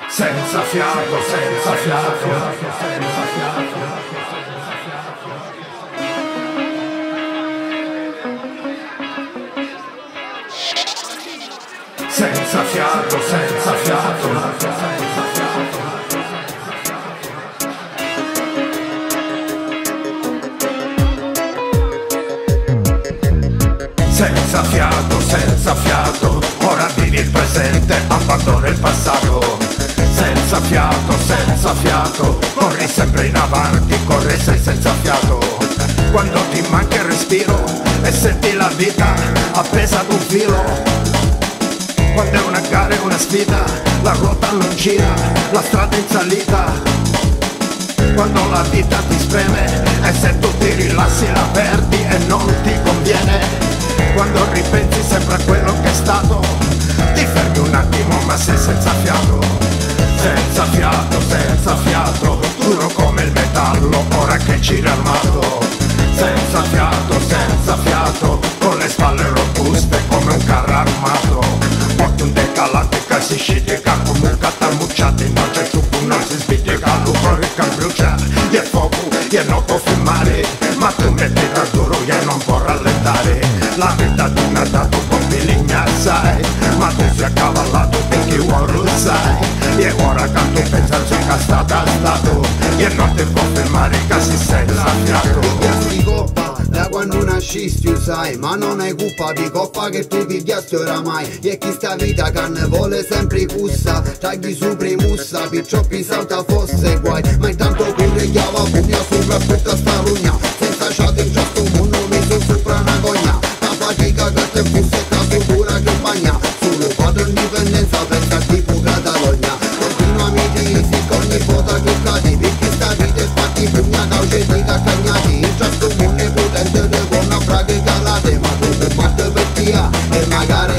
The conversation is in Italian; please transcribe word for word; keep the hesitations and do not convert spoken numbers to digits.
senza fiato, senza fiato, senza fiato. Senza fiato, senza fiato, senza fiato. Senza fiato, senza fiato, ora vivi il presente, abbandona il passato. Senza fiato, senza fiato, corri sempre in avanti, corri sei senza fiato. Quando ti manca il respiro e senti la vita appesa ad un filo. Quando è una gara e una sfida, la ruota non gira, la strada in salita. Quando la vita ti spreme e se tu ti rilassi la perdi e non ti conviene. Quando ripensi sempre a quello che è stato, ti fermi un attimo ma sei senza fiato. Senza fiato, senza fiato, duro come il metallo, ora che ci armato. Senza fiato, senza fiato, con le spalle robuste come un carro armato. Porti un decalante che si scitica come un catamucciato, in dolce su non si sbitica, lucro che brucia, e è fuoco, e non può filmare, ma tu metti da duro e non può rallentare. La vita di una dato con piligna sai, ma tu sei accavallato perché uomo sai. E ora che tu pensi sei castato a stato, e non ti può fermare che si senza fiato. Da quando nascisti sai, ma non hai colpa di coppa che tu pigliasti oramai. E chi sta vita che ne vuole sempre cussa, tagli su premussa, perciò pi salta fosse guai. Ma intanto pure chiava pugna sopra aspetta sta rugna, senza ciate in questo mondo messo sopra una cogna. La fatica che te bussa e caso pura che bagna, solo quattro indipendenza pensa tipo Catalogna. Continuami di si con ogni foto che cadi, perché sta vita è fatti pugna cauce di cacagnati. In questo mondo potente de buona fraghe calate, ma tu per parte per via e magari